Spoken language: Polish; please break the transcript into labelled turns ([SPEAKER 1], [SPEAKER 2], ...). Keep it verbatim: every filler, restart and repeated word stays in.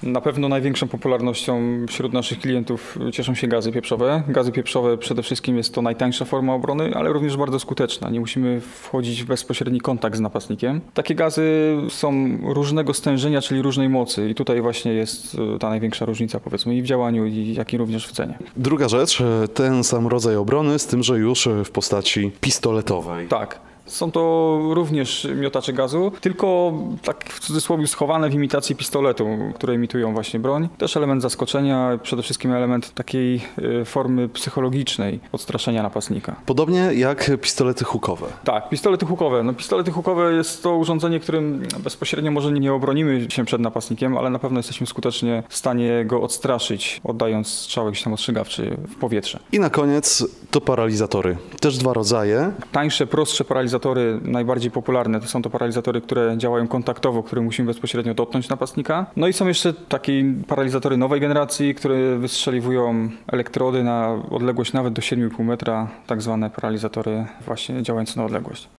[SPEAKER 1] Na pewno największą popularnością wśród naszych klientów cieszą się gazy pieprzowe. Gazy pieprzowe przede wszystkim jest to najtańsza forma obrony, ale również bardzo skuteczna. Nie musimy wchodzić w bezpośredni kontakt z napastnikiem. Takie gazy są różnego stężenia, czyli różnej mocy i tutaj właśnie jest ta największa różnica, powiedzmy, i w działaniu, i jak i również w cenie.
[SPEAKER 2] Druga rzecz, ten sam rodzaj obrony, z tym, że już w postaci pistoletowej.
[SPEAKER 1] Tak. Są to również miotacze gazu, tylko tak w cudzysłowie schowane w imitacji pistoletu, które imitują właśnie broń. Też element zaskoczenia, przede wszystkim element takiej formy psychologicznej odstraszenia napastnika.
[SPEAKER 2] Podobnie jak pistolety hukowe.
[SPEAKER 1] Tak, pistolety hukowe. No, pistolety hukowe jest to urządzenie, którym bezpośrednio może nie obronimy się przed napastnikiem, ale na pewno jesteśmy skutecznie w stanie go odstraszyć, oddając strzał jakiś tam ostrzegawczy w powietrze.
[SPEAKER 2] I na koniec to paralizatory. Też dwa rodzaje.
[SPEAKER 1] Tańsze, prostsze paralizatory. Najbardziej popularne to są to paralizatory, które działają kontaktowo, które musimy bezpośrednio dotknąć napastnika. No i są jeszcze takie paralizatory nowej generacji, które wystrzeliwują elektrody na odległość nawet do siedmiu i pół metra, tak zwane paralizatory właśnie działające na odległość.